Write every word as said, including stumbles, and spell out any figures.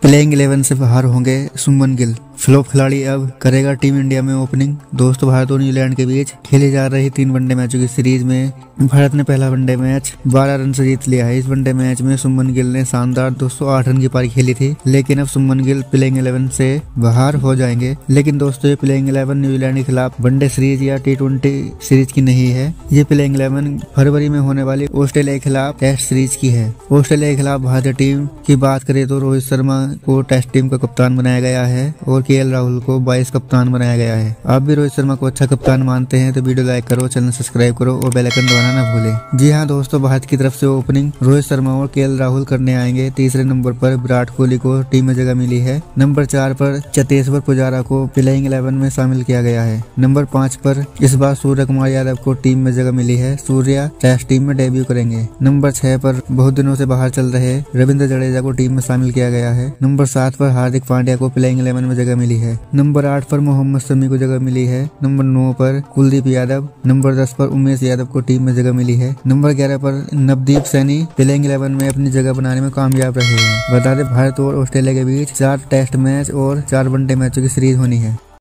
Playing eleven से बाहर होंगे शुभमन गिल। फ्लॉप खिलाड़ी अब करेगा टीम इंडिया में ओपनिंग। दोस्तों, भारत और न्यूजीलैंड के बीच खेली जा रही तीन वनडे मैचों की सीरीज में भारत ने पहला वनडे मैच बारह रन से जीत लिया है। इस वनडे मैच में शुभमन गिल ने शानदार दो सौ आठ रन की पारी खेली थी, लेकिन अब शुभमन गिल प्लेइंग इलेवन से बाहर हो जाएंगे। लेकिन दोस्तों, ये प्लेइंग इलेवन न्यूजीलैंड के खिलाफ वनडे सीरीज या टी ट्वेंटी सीरीज की नहीं है। ये प्लेइंग इलेवन फरवरी में होने वाली ऑस्ट्रेलिया के खिलाफ टेस्ट सीरीज की है। ऑस्ट्रेलिया के खिलाफ भारतीय टीम की बात करें तो रोहित शर्मा को टेस्ट टीम का कप्तान बनाया गया है और के एल राहुल को वाइस कप्तान बनाया गया है। आप भी रोहित शर्मा को अच्छा कप्तान मानते हैं तो वीडियो लाइक करो, चैनल सब्सक्राइब करो और बेल आइकन दबाना ना भूलें। जी हाँ दोस्तों, भारत की तरफ से ओपनिंग रोहित शर्मा और के एल राहुल करने आएंगे। तीसरे नंबर पर विराट कोहली को टीम में जगह मिली है। नंबर चार पर चेतेश्वर पुजारा को प्लेइंग इलेवन में शामिल किया गया है। नंबर पाँच पर इस बार सूर्य कुमार यादव को टीम में जगह मिली है। सूर्या टेस्ट टीम में डेब्यू करेंगे। नंबर छह पर बहुत दिनों से बाहर चल रहे रविंद्र जडेजा को टीम में शामिल किया गया है। नंबर सात पर हार्दिक पांड्या को प्लेइंग इलेवन में जगह मिली है। नंबर आठ पर मोहम्मद शमी को जगह मिली है। नंबर नौ पर कुलदीप यादव। नंबर दस पर उमेश यादव को टीम में जगह मिली है। नंबर ग्यारह पर नवदीप सैनी प्लेइंग इलेवन में अपनी जगह बनाने में कामयाब रहे हैं। बता दें, भारत और ऑस्ट्रेलिया के बीच चार टेस्ट मैच और चार वनडे मैचों की सीरीज होनी है।